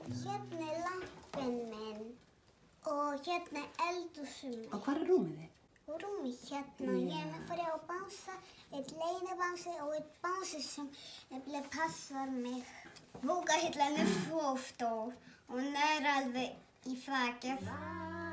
Hérna er lampinn minn og hérna er eldhúsið mitt. Og hvar er rúmið þitt? Og rúmið hérna. Ég er með 3 bangsa, einn leynibangsi og einn bangsi sem nefnilega passar mig. Bókahillan er svo stór og hún er alveg í þakið.